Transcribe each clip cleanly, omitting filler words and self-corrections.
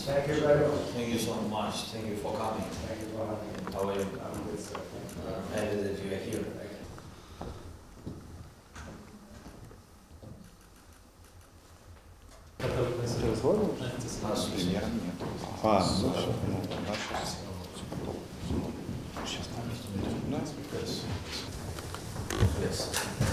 Thank you very much. Thank you so much. Thank you for coming. Thank you for having me. How are you? I'm good, sir. Thank you. I'm happy that you are here. Нас Премьер нет. Сейчас да? Yes.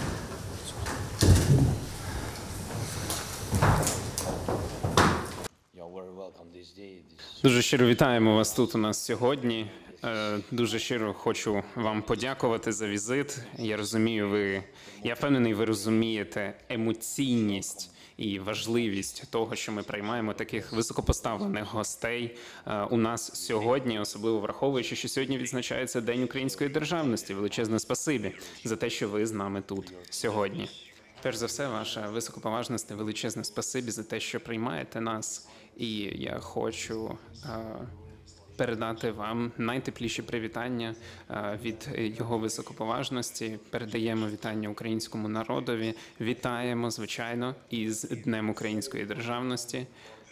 You're very welcome this day. Дуже щиро вітаємо вас тут у нас сьогодні. Дуже щиро хочу вам подякувати за візит. Я розумію, я впевнений, ви розумієте емоційність і важливість того, що ми приймаємо таких високопоставлених гостей у нас сьогодні, особливо враховуючи, що сьогодні відзначається День української державності. Величезне спасибі за те, що ви з нами тут сьогодні. Перш за все, ваша високоповажність, величезне спасибі за те, що приймаєте нас. І я хочу передати вам найтепліші привітання від його високоповажності. Передаємо вітання українському народові. Вітаємо, звичайно, із Днем української державності.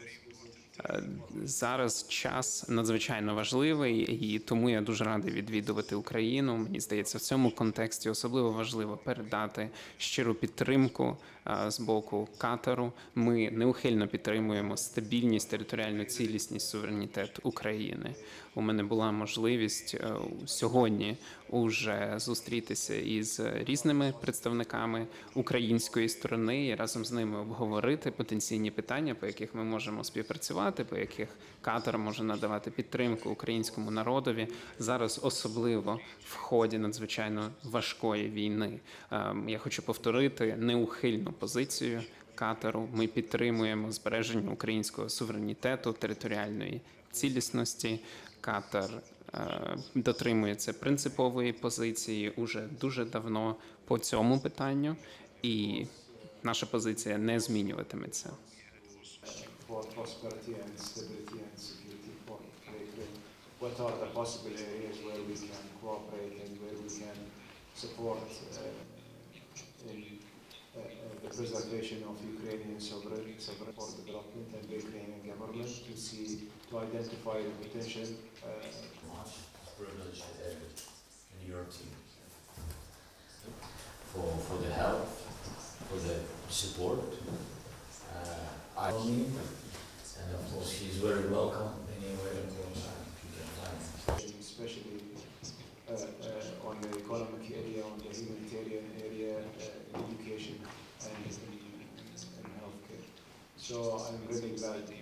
Зараз час надзвичайно важливий, і тому я дуже радий відвідувати Україну. Мені здається, в цьому контексті особливо важливо передати щиру підтримку з боку Катару. Ми неухильно підтримуємо стабільність, територіальну цілісність, суверенітет України. У мене була можливість сьогодні уже зустрітися із різними представниками української сторони і разом з ними обговорити потенційні питання, по яких ми можемо співпрацювати, по яких Катар може надавати підтримку українському народові. Зараз особливо в ході надзвичайно важкої війни. Я хочу повторити неухильну позицію Катару. Ми підтримуємо збереження українського суверенітету, територіальної цілісності. Катар дотримується принципової позиції уже дуже давно по цьому питанню, і наша позиція не змінюватиметься. For prosperity and stability and security for Ukraine. What are the possible areas where we can cooperate and where we can support in the preservation of Ukrainian sovereignty for development and the Ukrainian government to identify the potential Much privilege in your team for the help, for the support. And of course, he's very welcome anywhere you can find him. especially on the economic area, on the humanitarian area, education and healthcare. So I'm really glad